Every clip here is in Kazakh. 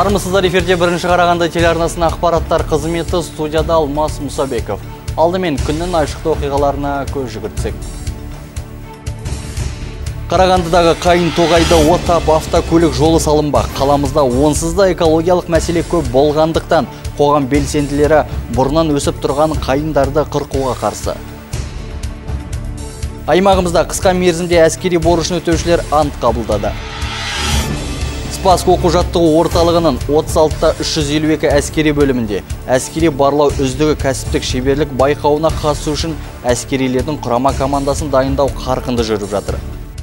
Армысыздар, эфирде бірінші Қарағанды телеарнасының ақпараттар қызметі, студияда Алмас Мұсабеков. Алдымен күннің айшықты оқиғаларына көз жүгіртсек. Қарағандыдағы Қайын Тоғайда отап автокөлік жолы салынбақ. Қаламызда онсыз да экологиялық мәселе көп болғандықтан қоғам белсенділері бұрыннан өсіп тұрған қайындарды қырқуға қарсы. Аймағымызда қысқа мерзімде әскери борышын өтеушілер ант қабылдады. Спасск оқу-жаттығу орталығының 36-та 352 әскери бөлімінде әскери барлау үздігі кәсіптік шеберлік байқауына қатысу үшін әскерилердің құрама командасын дайындау қарқынды жүріп жатыр.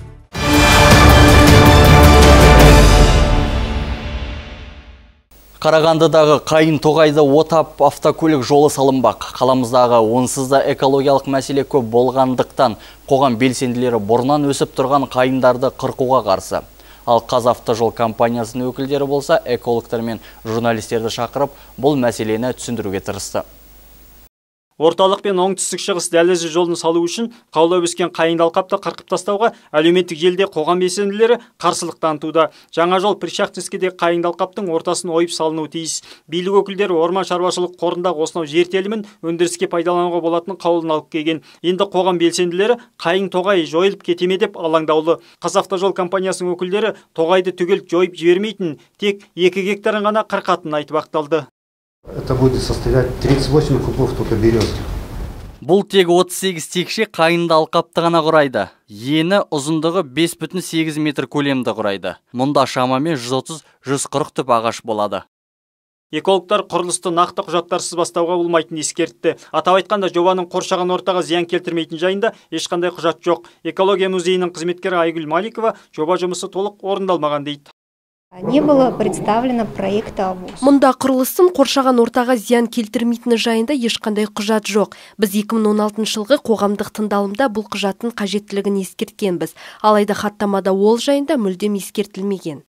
Қарағандыдағы Қайын Тоғайда отап автокөлік жолы салынбақ. Қаламыздағы онсыз да экологиялық мәселе көп болғандықтан қоғам белсенділері бұрыннан өсіп тұрған қайындарды қырқуға қарсы. Ал Қазавтожол компаниясының өкілдері болса, экологтар мен журналистерді шақырып, бұл мәселені түсіндіруге тырысты. Орталық пен оңтүстік-шығыс дәлізі жолын салу үшін қаулап өскен қайыңды алқапты қырқып тастауға әлеуметтік желіде қоғам белсенділері қарсылық танытуда. Жаңа жол Пришахтинскіде қайыңды алқаптың ортасын ойып салынуы тиіс. Билік өкілдері орман шаруашылық қорындағы осынау жер телімін өндіріске пайдалануға болатын қаулын алып келген. Енді қоғам белсенділері Қайын тоғайы жойылып кете ме деп алаңдаулы. Қазавтожол компаниясының өкілдері тоғайды түгел жойып жібермейтін, тек 2 гектарын ғана қырқатынын айтып ақталды. Это будет составлять 38 кубов только березы. Бұл тек 38 текше қайынды алқапты ғана құрайды. Ені ұзындығы 5,8 метр көлемді құрайды. Мұнда шамамен 130-140 түп ағаш болады. Экологтар құрылысты нақты құжаттарсыз бастауға болмайтынын ескертті. Атап айтқанда, жобаның қоршаған ортаға зиян келтірмейтін жайында ешқандай құжат жоқ. Экология музейінің қызметкері Айгүл Маликова жоба жұмысы толық орындалмаған дейді. Не было представлено проекта. Мұнда құрылыстың қоршаған ортаға зиян келтірмейтіні жайында ешқандай құжат жоқ. Біз 2016 жылғы қоғамдық тыңдалымда бұл құжаттың қажеттілігін ескерткенбіз. Алайда хаттамада ол жайында мүлдем ескертілмеген.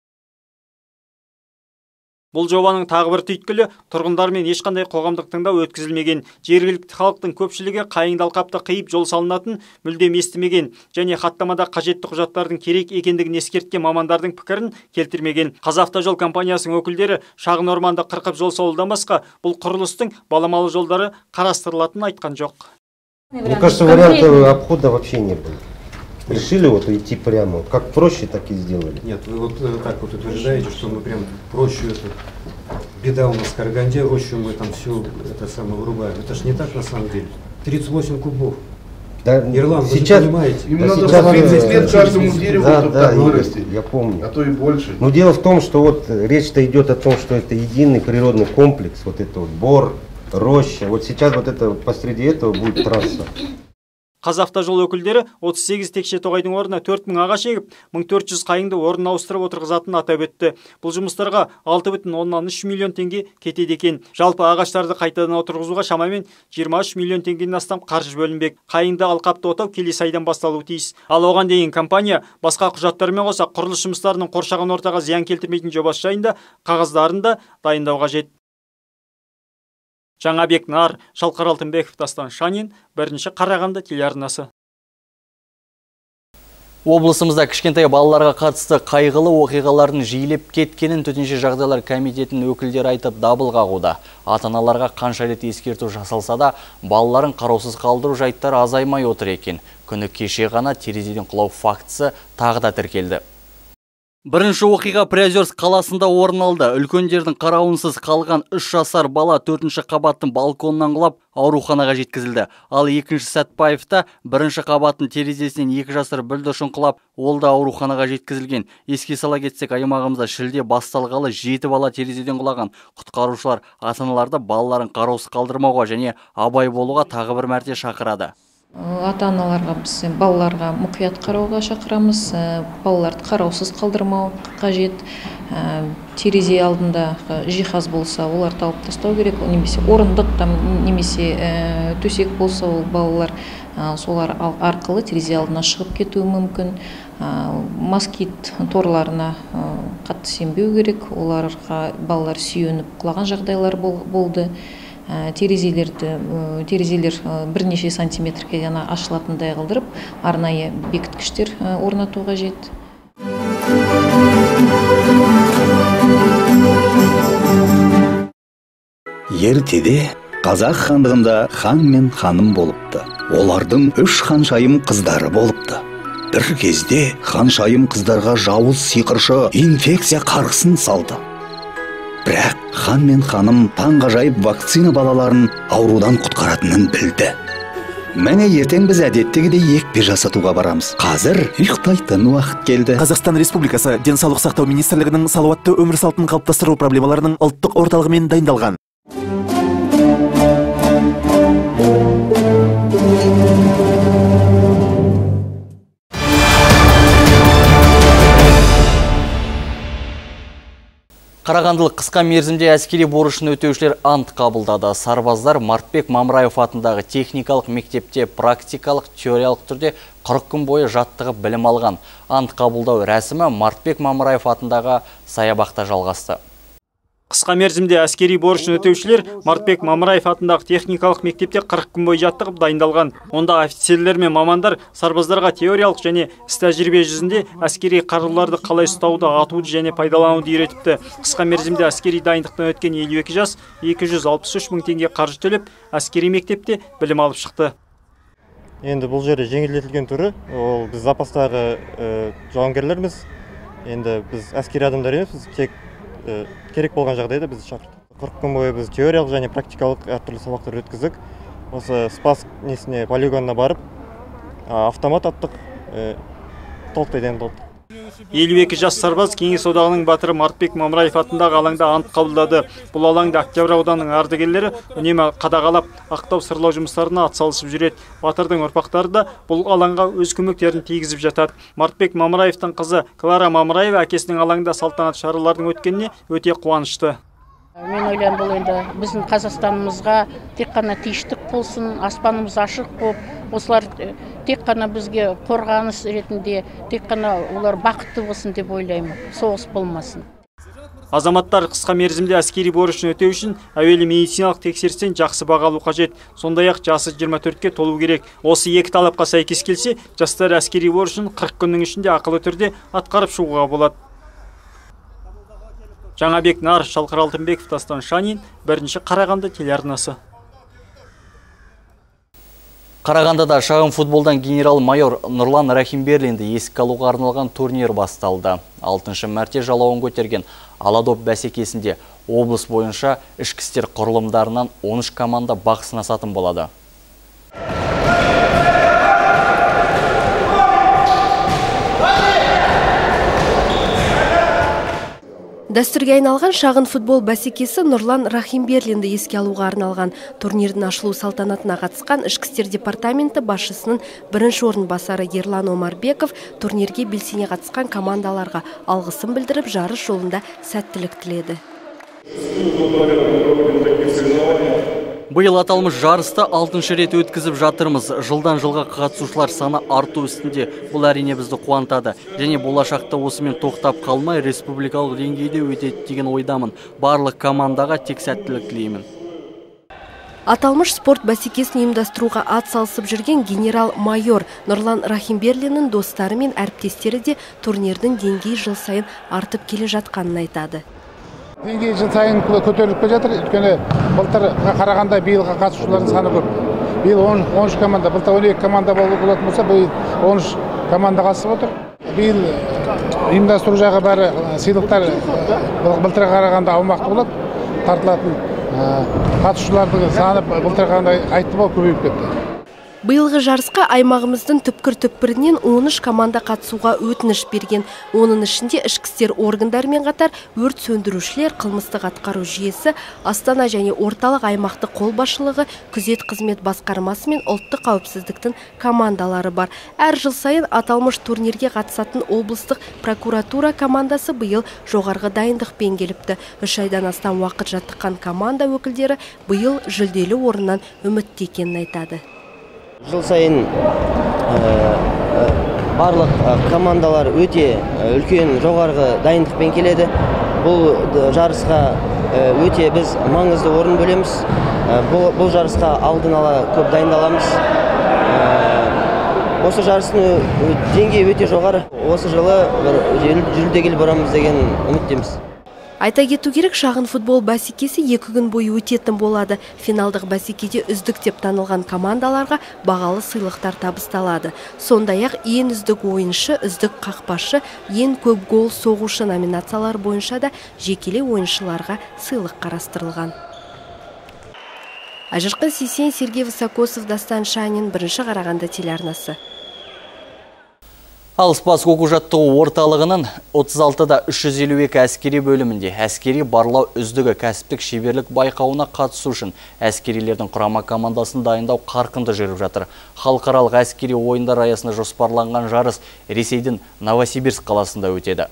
Бұл жобаның тағы бір түйткілі, тұрғындармен ешқандай қоғамдық тыңдау өткізілмеген. Жергілікті халықтың көпшілігі қайыңды алқапты қиып жол салынатын мүлдем естімеген және хаттамада қажетті құжаттардың керек екендігін ескерткен мамандардың пікірін келтірмеген. Қазавтожол компаниясының өкілдері шағын орманды қырқып жол салудан басқа бұл құрылыстың баламалы жолдары қарастырылатынын айтқан жоқ. Мне кажется, варианта обхода вообще не было. Решили вот идти прямо, как проще, так и сделали. Нет, вы вот так вот утверждаете, что мы прям рощу эту, беда у нас в Караганде, рощу мы там все это самое вырубаем. Это ж не так на самом деле. 38 кубов. Да, Ирланд, сейчас, вы же понимаете. Им надо по 30 лет каждому дереву вырасти. Я помню. А то и больше. Но дело в том, что вот речь-то идет о том, что это единый природный комплекс, вот это вот бор, роща. Вот сейчас вот это посреди этого будет трасса. Қазавтожол өкілдері 38 текше тоғайдың орнына 4000 ағаш егіп, 1400 қайыңды орнына ауыстырып отырғызатынын атап өтті. Бұл жұмыстарға 6,3 миллион теңге кетеді екен. Жалпы ағаштарды қайтадан отырғызуға шамамен 23 миллион теңгеден астам қаржы бөлінбек. Қайыңды алқапты отау келесі айдан басталуы тиіс. Ал оған дейін компания басқа құжаттармен қоса құрылыс жұмыстарының қоршаған ортаға зиян келтірмейтін жобасы жайында қағаздарын да дайындау қажет. Жаңабек Нар, Шалқар Алтынбеков, Дастан Шанин, бірінші Қарағанды телеарнасы. Облысымызда кішкентай балаларға қатысты қайғылы оқиғалардың жиілеп кеткенін төтенше жағдайлар комитетінің өкілдері айтып дабыл қағуда. Ата-аналарға қанша рет ескерту жасалса да, балаларын қараусыз қалдыру жайттары азаймай отыр екен. Күні кеше ғана терезеден құлау фактісі тағы да тіркелді. Бірінші оқиға Приозерск қаласында орын алды. Үлкендердің қарауынсыз қалған 3 жасар бала 4-ші қабаттың балконынан құлап ауруханаға жеткізілді. Ал 2-ші Сәтпаевта 1-ші қабаттың терезесінен 2 жасар бүлдіршін құлап, ол да ауруханаға жеткізілген. Еске сала кетсек, аймағымызда шілде басталғалы 7 бала терезеден құлаған. Құтқарушылар ата-аналарды балаларын қараусыз қалдырмауға және абай болуға тағы бір мәрте шақырады. Ата-аналарға біз балаларға мұқият қарауға шақырамыз, балаларды қараусыз қалдырмау қажет. Терезе алдында жиһаз болса, оларды алып тастау керек, немесе орындық, немесе төсек болса, ол балалар солар арқылы терезе алдына шығып кетуі мүмкін. Москит торларына қатты сенбеу керек, оларға балалар сүйеніп құлаған жағдайлар болды. Терезелер бірнеше сантиметрге ғана ашылатындай қылдырып, арнайы бекіткіштер орнату қажет. Ертеде қазақ хандығында хан мен ханым болыпты. Олардың 3 ханшайым қыздары болыпты. Бір кезде ханшайым қыздарға жауыз сиқыршы инфекция қарғысын салды. Бірақ хан мен ханым таңғажайып вакцина балаларын аурудан құтқаратынын білді. Мәне ертең біз әдеттегідей екпе жасатуға барамыз. Қазір ұйықтайтын уақыт келді. Қазақстан Республикасы Денсаулық сақтау министрлігінің салауатты өмір салтын қалыптастыру проблемаларының ұлттық орталығымен дайындалған. Қарағандылық қысқа мерзімде әскери борышын өтеушілер ант қабылдады. Сарбаздар Мартбек Мамраев атындағы техникалық мектепте практикалық теориялық түрде 40 күн бойы жаттығып білім алған. Ант қабылдау рәсімі Мартбек Мамраев атындағы саябақта жалғасты. Қысқа мерзімде әскери борышын өтеушілер Мартбек Мамраев атындағы техникалық мектепте 40 күн бойы жаттығып дайындалған. Онда офицерлер мен мамандар сарбаздарға теориялық және іс тәжірибе жүзінде әскери қаруларды қалай ұстауды, атуды және пайдалануды үйретіпті. Қысқа мерзімде әскери дайындықтан өткен 52 жас 263 мың теңге қаржы төлеп әскери мектепте білім алып шықты. Енді бұл жерде жеңілдетілген түрі, ол біз запастағы жауынгерлерміз. Енді біз әскери адамдар емес, біз тек керек болған жағдайда бізді шақырдық. 40 күн бойы біз теориялық және практикалық әртүрлі сабақтар өткіздік. Осы Спас полигонына барып, автомат аттық, толықтай дайындалдық. 52 жас сарбаз Кеңес одағының батыры Мартбек Мамраев атындағы алаңда ант қабылдады. Бұл алаңда Октябрь ауданының ардагерлері үнемі қадағалап, ақтау сырлау жұмыстарына атсалысып жүреді. Батырдың ұрпақтары да бұл алаңға өз көмектерін тигізіп жатады. Мартбек Мамраевтың қызы Клара Мамраева әкесінің алаңда салтанат шаралардың өткеніне өте қуанышты. Мен ойлаймын, бұл енді біздің Қазақстанымызға тек қана тиіштік болсын, аспанымыз ашық болып, осылар тек қана бізге қорғаныс ретінде, тек қана олар бақытты болсын деп ойлаймын, соғыс болмасын. Азаматтар қысқа мерзімде әскери борышын өтеу үшін әуелі медициналық тексерістен жақсы баға алу қажет. Сондай-ақ жасы 24-ке толу керек. Осы екі талапқа сәйкес келсе, жастар әскери борышын 40 күннің ішінде ақылы түрде атқарып шығуға болады. Жаңабек Нар, Шалқар Алтынбеков, Дастан Шанин, бірінші Қарағанды телеарнасы. Қарағандыда шағын футболдан генерал-майор Нұрлан Рахимберлинді еске алуға арналған турнир басталды. 6-шы мәрте жалауын көтерген аладоп бәсекесінде облыс бойынша ішкі істер құрылымдарынан 13 команда бақ сынасатын болады. Дәстүрге айналған шағын футбол бәсекесі Нұрлан Рахимберлинді еске алуға арналған. Турнирдің ашылу салтанатына қатысқан ішкі істер департаменті басшысының бірінші орынбасары Ерлан Омарбеков турнирге белсене қатысқан командаларға алғысын білдіріп, жарыс жолында сәттілік тіледі. Биыл аталмыш жарысты 6-шы рет өткізіп жатырмыз. Жылдан жылға қатысушылар саны арту үстінде. Бұл әрине бізді қуантады. Және болашақта осымен тоқтап қалмай республикалық деңгейде өтеді деген ойдамын. Барлық командаға тек сәттілік тілеймін. Аталмыш спорт бәсекесін ұйымдастыруға ат салысып жүрген генерал-майор Нұрлан Рахимберлиннің достары мен әріптестері де турнирдің деңгейі жыл сайын артып келе жатқанын айтады. Деңгей жыл сайын көтеріліп келе жатыр. Өйткені былтыр Қарағанда биылға қатысушылардың саны көп. Биыл 13 команда, былтыр 12 команда болатын болса, биыл 13 команда қатысып отыр. Биыл ұйымдастыру жағы бәрі сыйлықтар былтыр Қарағанда аумақты болады. Тартылатын қатысушылардың саны былтыр Қарағанда айтты бол көбейіп кетті. Биылғы жарысқа аймағымыздың түпкір-түпкірінен 13 команда қатысуға өтініш берген. Оның ішінде ішкі істер органдарымен қатар өрт сөндірушілер, қылмыстық атқару жүйесі, Астана және орталық аймақтық қолбасшылығы, күзет қызмет басқармасы мен ұлттық қауіпсіздіктің командалары бар. Әр жыл сайын аталмыш турнирге қатысатын облыстық прокуратура командасы биыл жоғарғы дайындықпен келіпті. 3 айдан астам уақыт жаттыққан команда өкілдері биыл жүлделі орыннан үмітті екенін айтады. Жыл сайын барлық командалар өте үлкен жоғарғы дайындықпен келеді. Бұл жарысқа өте біз маңызды орын бөлеміз. Бұл жарысқа алдын ала көп дайындаламыз. Осы жарыстың деңгейі өте жоғары. Осы жылы жүлдеге барамыз деген үміттеміз. Айта кету керек, шағын футбол бәсекесі 2 күн бойы өтетін болады. Финалдық бәсекеде үздік деп танылған командаларға бағалы сыйлықтар табысталады. Сондай-ақ ең үздік ойыншы, үздік қақпашы, ең көп гол соғушы номинациялар бойынша да жекелей ойыншыларға сыйлық қарастырылған. Ажырқын Сейсен, Сергей Высокосов, Дастан Шанин, Бірінші Қарағанды телеарнасы. Ал Спасск оқу-жаттығу орталығының 36-да 352 әскери бөлімінде әскери барлау үздігі кәсіптік шеберлік байқауына қатысу үшін әскерилердің құрама командасын дайындау қарқынды жүріп жатыр. Халықаралық әскери ойындар аясында жоспарланған жарыс Ресейдің Новосибирск қаласында өтеді.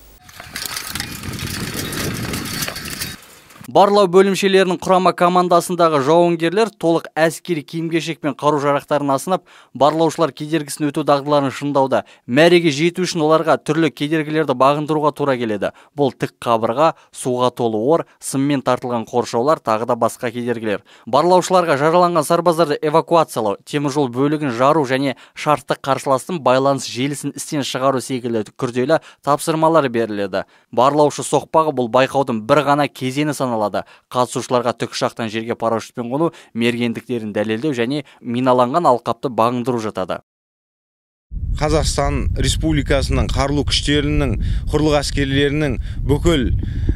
Барлау бөлімшелерінің құрама командасындағы жауынгерлер толық әскери киім-кешек пен қару-жарақтарын асынып, барлаушылар кедергісін өту дағдыларын шыңдауда. Мәреге жету үшін оларға түрлі кедергілерді бағындыруға тура келеді. Бұл тік қабырға, суға толы ор, сыммен тартылған қоршаулар, тағы да басқа кедергілер. Барлаушыларға жараланған сарбаздарды эвакуациялау, теміржол бөлігін жару және шартты қарсыластың байланыс желісін істен шығару секілді күрделі тапсырмалар беріледі. Барлаушы соқпағы бұл байқаудың бір ғана кезеңі саналады. Қатысушыларға тікұшақтан жерге парашютпен қону, мергендіктерін дәлелдеу және миналанған алқапты бағындыру жатады. Қазақстан Республикасының қарулы күштерінің, құрлық әскерлерінің бүкіл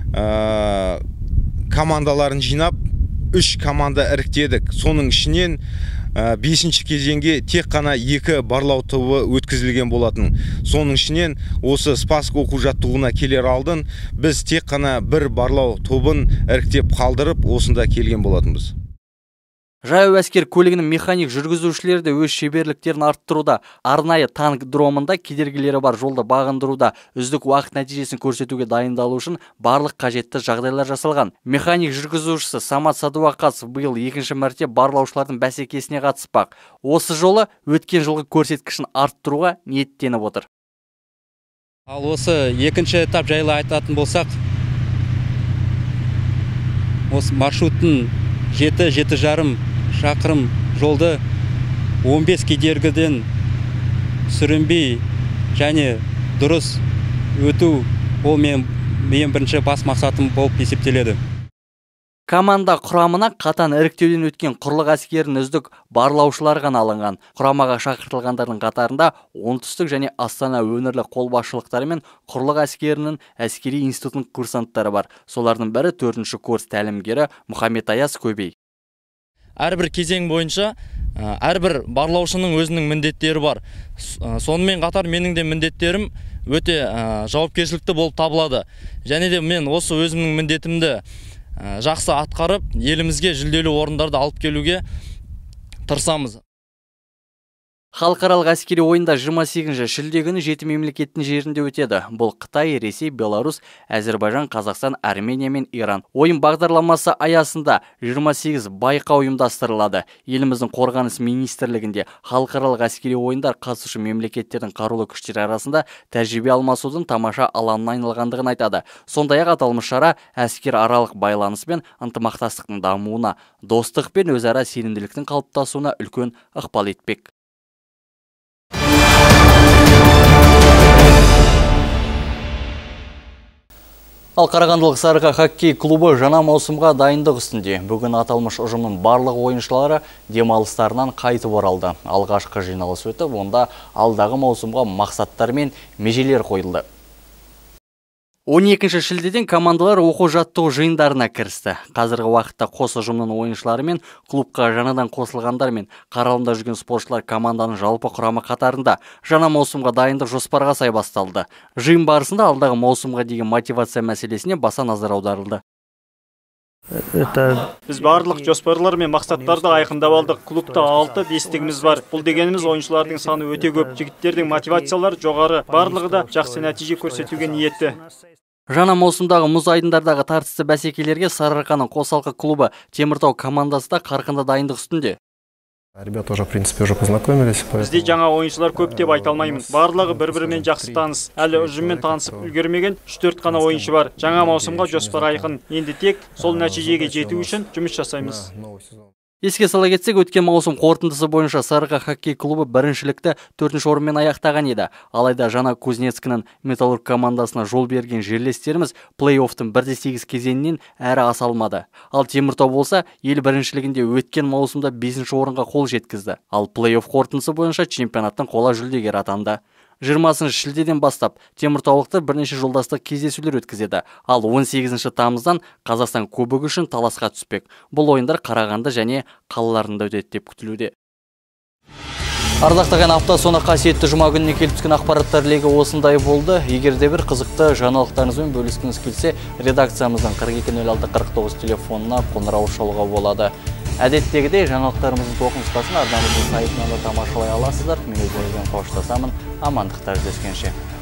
командаларын жинап, 3 команда іріктедік. Соның ішінен 5-ші кезеңге тек қана 2 барлау тобы өткізілген болатын. Соның ішінен осы Спасск оқу-жаттығуына келер алдын біз тек қана 1 барлау тобын іріктеп қалдырып, осында келген болатынбыз. Жаяу әскер көлігінің механик жүргізушілері де өз шеберліктерін арттыруда. Арнайы танк дромында кедергілері бар жолды бағындыруда. Үздік уақыт нәтижесін көрсетуге дайындалу үшін барлық қажетті жағдайлар жасалған. Механик жүргізушісі Самат Садуақасов биыл 2-ші мәрте барлаушылардың бәсекесіне қатыспақ. Осы жолы өткен жылғы көрсеткішін арттыруға ниеттеніп отыр. Ал осы 2-ші этап жайлы айтатын болсақ, осы маршруттың 7,5 шақырым жолды 15 кедергіден сүрінбей және дұрыс өту, ол мен бірінші бас мақсатым болып есептеледі. Команда құрамына қатан іріктеуден өткен құрлық әскерінің үздік барлаушылар ғана алынған. Құрамаға шақыртылғандардың қатарында оңтүстік және Астана өңірлік қолбасшылықтары мен құрлық әскерінің әскери институтының курсанттары бар. Солардың бірі 4-ші курс тәлімгері Мұхаммед Аяз Көбей. Әрбір кезең бойынша әрбір барлаушының өзінің міндеттері бар. Сонымен қатар менің де міндеттерім өте жауапкершілікті болып табылады. Және де мен осы өзімнің міндетімді жақсы атқарып, елімізге жүлделі орындарды алып келуге тырысамыз. Халықаралық әскери ойында 28 шілде күні 7 мемлекеттің жерінде өтеді. Бұл Қытай, Ресей, Беларусь, Әзербайжан, Қазақстан, Армения мен Иран. Ойын бағдарламасы аясында 28 байқау ұйымдастырылады. Еліміздің қорғаныс министрлігінде халықаралық әскери ойындар қатысушы мемлекеттердің қарулы күштері арасында тәжірибе алмасудың тамаша алаңына айналғандығын айтады. Сондай-ақ аталмыш шара әскер аралық байланыс пен ынтымақтастықтың дамуына, достық пен өзара сенімділіктің қалыптасуына үлкен ықпал етпек. Ал Қарағандылық Сарыға хоккей клубы жаңа маусымға дайындық үстінде. Бүгін аталмыш ұжымның барлық ойыншылары демалыстарынан қайтып оралды. Алғашқы жиналыс өтіп, онда алдағы маусымға мақсаттар мен межелер қойылды. 12 шілдеден командалар оқу-жаттығу жиындарына кірісті. Қазіргі уақытта қос ұжымның ойыншылары мен клубқа жаңадан қосылғандар мен қаралымда жүрген спортшылар команданың жалпы құрамы қатарында. Жаңа маусымға дайындық жоспарға сай басталды. Жиын барысында алдағы маусымға деген мотивация мәселесіне баса назар аударылды. Біз барлық жоспарлар мен мақсаттарды айқындап алдық. Клубта 6 бестігіміз бар. Бұл дегеніміз ойыншылардың саны өте көп. Жігіттердің мотивациялары жоғары. Барлығы да жақсы нәтиже көрсетуге ниетті. Жаңа маусымдағы мұз айдындардағы тартысты бәсекелерге Сарыарқаның қосалқы клубы Теміртау командасы да қарқынды дайындық үстінде. Ребята уже, в принципе, уже познакомились. Бізде жаңа ойыншылар көп деп айта алмаймын. Барлығы бір-бірімен жақсы таныс. Әлі ұжыммен танысып үлгермеген 3-4 қана ойыншы бар. Жаңа маусымға жоспар айқын. Енді тек сол нәтижеге жету үшін жұмыс жасаймыз. Еске сала кетсек, өткен маусым қорытындысы бойынша Сарыға хоккей клубы біріншілікті 4-ші орынмен аяқтаған еді. Алайда жаңа Кузнецкінің Металлург командасына жол берген жерлестеріміз плей-оффтың 1-8 кезеңінен әрі аса алмады. Ал Теміртау болса, ел біріншілігінде өткен маусымда 5-ші орынға қол жеткізді. Ал плей-офф қорытындысы бойынша чемпионаттың қола жүлдегері атанды. 20 шілдеден бастап теміртаулықтар бірнеше жолдастық кездесулер өткізеді. Ал 18 тамыздан Қазақстан кубогы үшін таласқа түспек. Бұл ойындар Қарағанды және қалаларында өтеді деп күтілуде. Ардақтаған апта соңы қасиетті жұма күніне келіп түскен ақпараттар легі осындай болды. Егер де бір қызықты жаңалықтарыңызбен бөліскіңіз келсе, редакциямыздың 420649 телефонына қоңырау шалуға болады. Әдеттегідей жаңалықтарымыздың тоқынысқасын арнамыздың сайтынан да тамашалай аласыздар. Мен өздеріңізбен қоштасамын. Амандықта жүздескенше.